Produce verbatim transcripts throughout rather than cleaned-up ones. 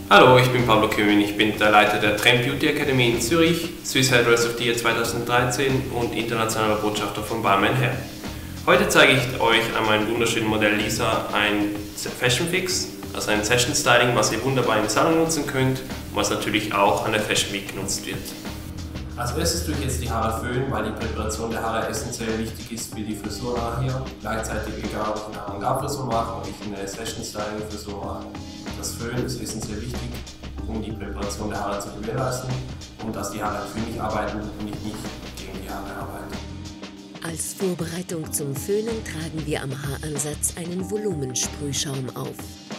Hallo, ich bin Pablo Köhn, ich bin der Leiter der Trend Beauty Academy in Zürich, Swiss Hairdresser of the Year zweitausenddreizehn und internationaler Botschafter von Barman Hair. Heute zeige ich euch an meinem wunderschönen Modell Lisa ein SessionFix, also ein Session Styling, was ihr wunderbar im Salon nutzen könnt und was natürlich auch an der Fashion Week genutzt wird. Als erstes tue ich jetzt die Haare föhnen, weil die Präparation der Haare essentiell wichtig ist für die Frisur nachher. Gleichzeitig egal, ob ich eine Avantgarde-Frisur mache oder ich eine Session Styling Frisur mache. Das Föhnen ist essentiell wichtig, um die Präparation der Haare zu gewährleisten und dass die Haare für mich arbeiten und nicht, nicht gegen die Haare arbeiten. Als Vorbereitung zum Föhnen tragen wir am Haaransatz einen Volumensprühschaum auf.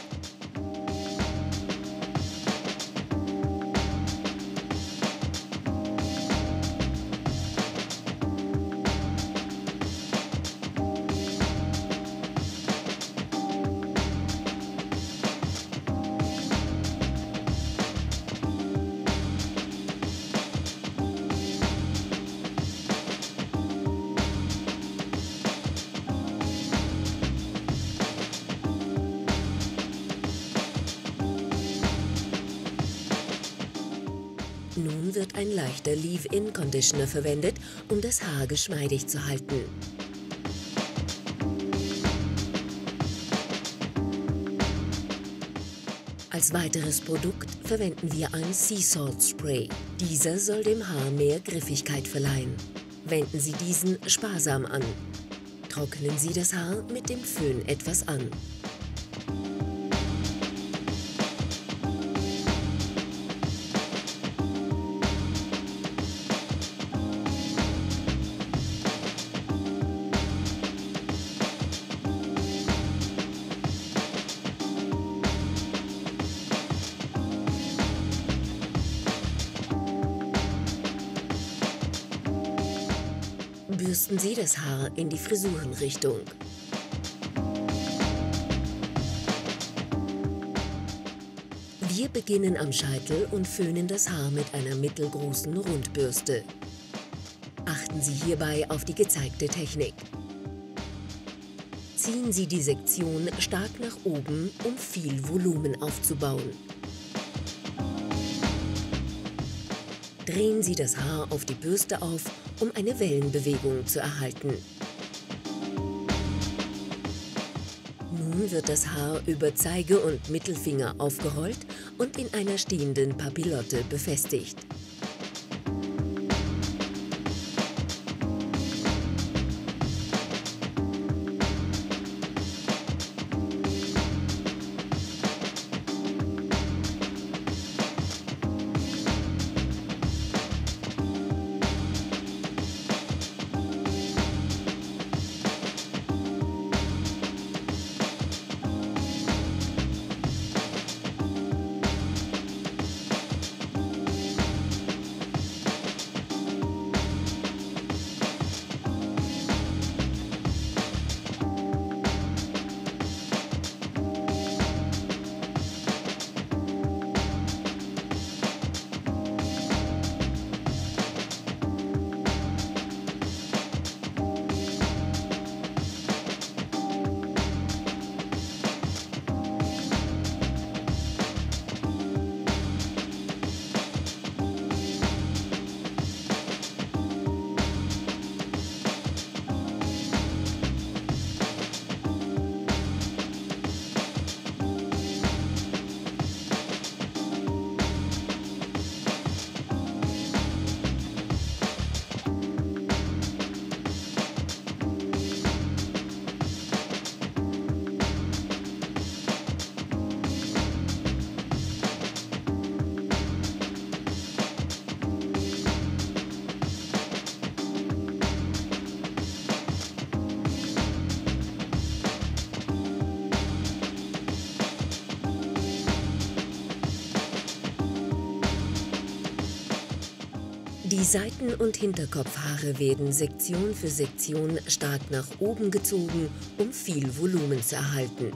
Nun wird ein leichter Leave-In-Conditioner verwendet, um das Haar geschmeidig zu halten. Als weiteres Produkt verwenden wir ein Sea Salt Spray. Dieser soll dem Haar mehr Griffigkeit verleihen. Wenden Sie diesen sparsam an. Trocknen Sie das Haar mit dem Föhn etwas an. Bürsten Sie das Haar in die Frisurenrichtung. Wir beginnen am Scheitel und föhnen das Haar mit einer mittelgroßen Rundbürste. Achten Sie hierbei auf die gezeigte Technik. Ziehen Sie die Sektion stark nach oben, um viel Volumen aufzubauen. Drehen Sie das Haar auf die Bürste auf, um eine Wellenbewegung zu erhalten. Nun wird das Haar über Zeige- und Mittelfinger aufgerollt und in einer stehenden Papillotte befestigt. Die Seiten- und Hinterkopfhaare werden Sektion für Sektion stark nach oben gezogen, um viel Volumen zu erhalten.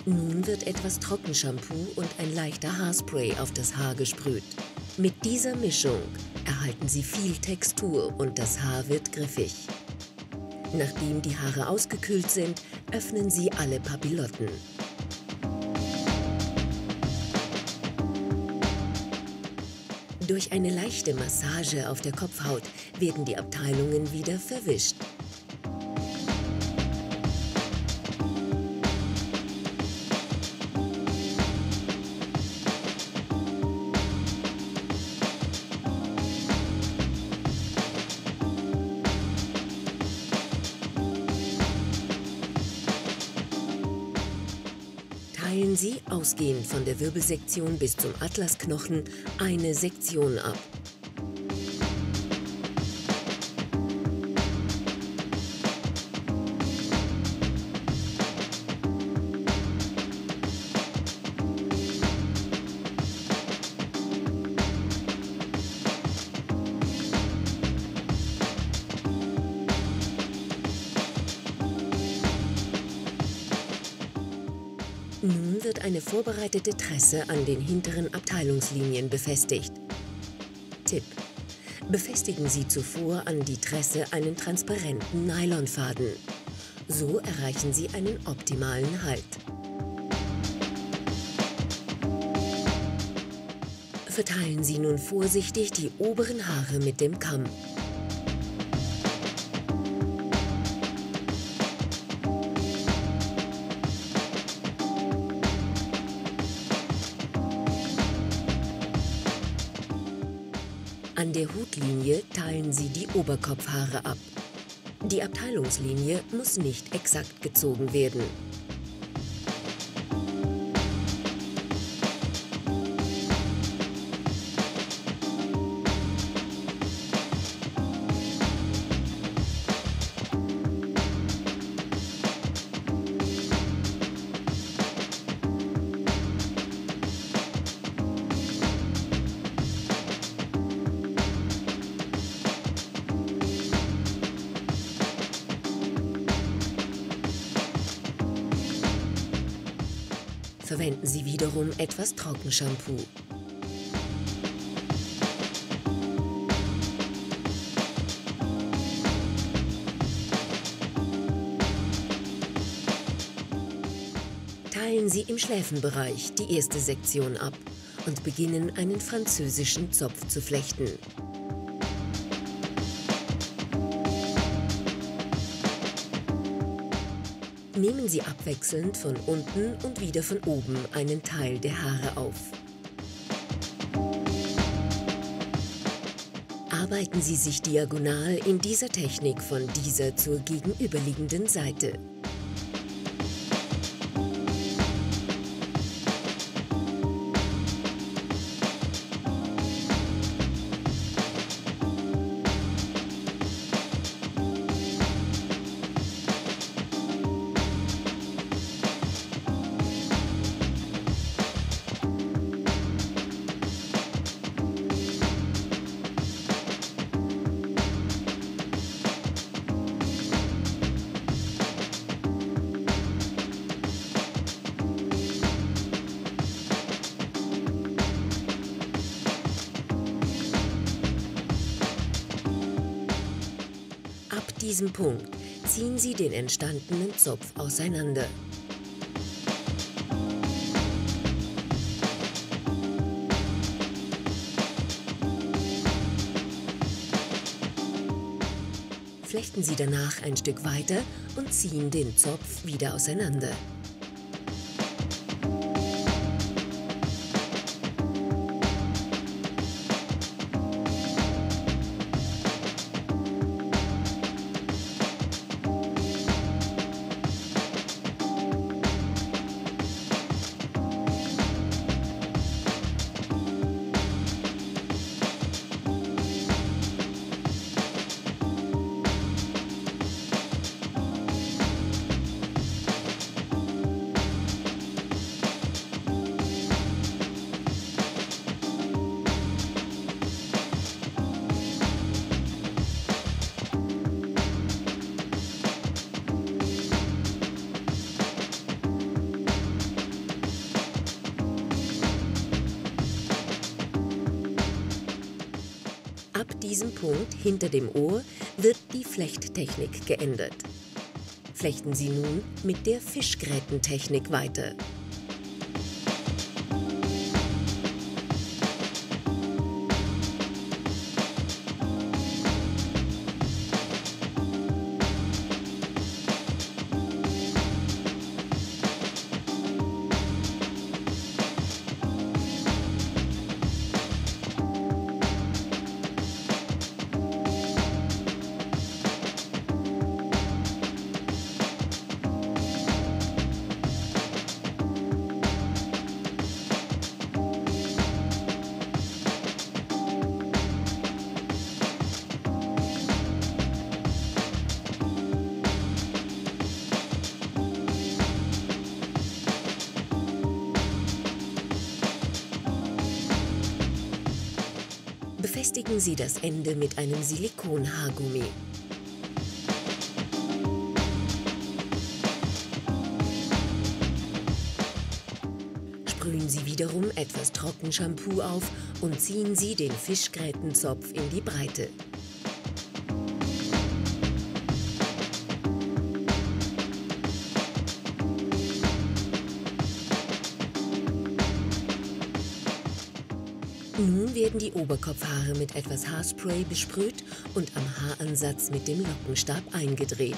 Nun wird etwas Trockenshampoo und ein leichter Haarspray auf das Haar gesprüht. Mit dieser Mischung erhalten Sie viel Textur und das Haar wird griffig. Nachdem die Haare ausgekühlt sind, öffnen Sie alle Papillotten. Durch eine leichte Massage auf der Kopfhaut werden die Abteilungen wieder verwischt. Teilen Sie, ausgehend von der Wirbelsektion bis zum Atlasknochen, eine Sektion ab. Nun wird eine vorbereitete Tresse an den hinteren Abteilungslinien befestigt. Tipp: Befestigen Sie zuvor an die Tresse einen transparenten Nylonfaden. So erreichen Sie einen optimalen Halt. Verteilen Sie nun vorsichtig die oberen Haare mit dem Kamm. An der Hutlinie teilen Sie die Oberkopfhaare ab. Die Abteilungslinie muss nicht exakt gezogen werden. Verwenden Sie wiederum etwas Trockenshampoo. Teilen Sie im Schläfenbereich die erste Sektion ab und beginnen, einen französischen Zopf zu flechten. Nehmen Sie abwechselnd von unten und wieder von oben einen Teil der Haare auf. Arbeiten Sie sich diagonal in dieser Technik von dieser zur gegenüberliegenden Seite. Ab diesem Punkt ziehen Sie den entstandenen Zopf auseinander. Flechten Sie danach ein Stück weiter und ziehen den Zopf wieder auseinander. diesem Punkt hinter dem Ohr wird die Flechttechnik geändert. Flechten Sie nun mit der Fischgrätentechnik weiter. Befestigen Sie das Ende mit einem Silikonhaargummi. Sprühen Sie wiederum etwas Trockenshampoo auf und ziehen Sie den Fischgrätenzopf in die Breite. Nun werden die Oberkopfhaare mit etwas Haarspray besprüht und am Haaransatz mit dem Lockenstab eingedreht.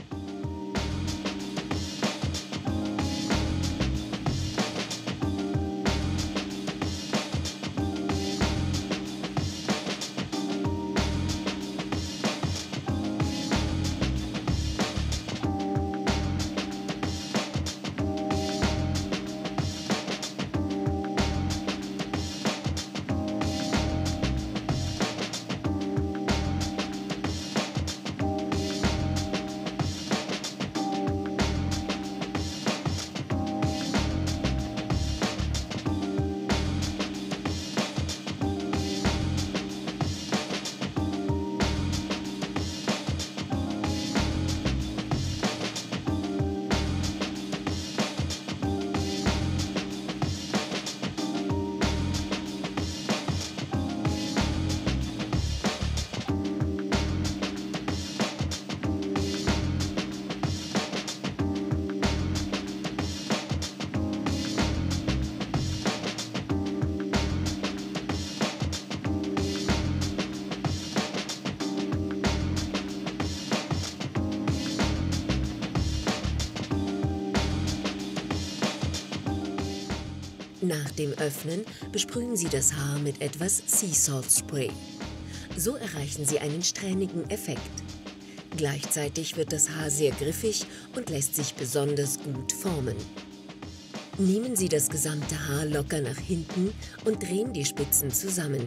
Nach dem Öffnen besprühen Sie das Haar mit etwas Sea Salt Spray. So erreichen Sie einen strähnigen Effekt. Gleichzeitig wird das Haar sehr griffig und lässt sich besonders gut formen. Nehmen Sie das gesamte Haar locker nach hinten und drehen die Spitzen zusammen.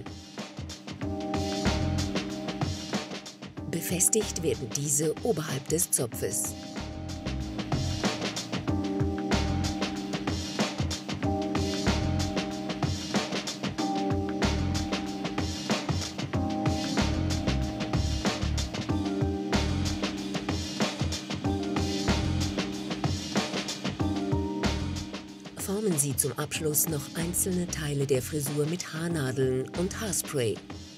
Befestigt werden diese oberhalb des Zopfes. Formen Sie zum Abschluss noch einzelne Teile der Frisur mit Haarnadeln und Haarspray.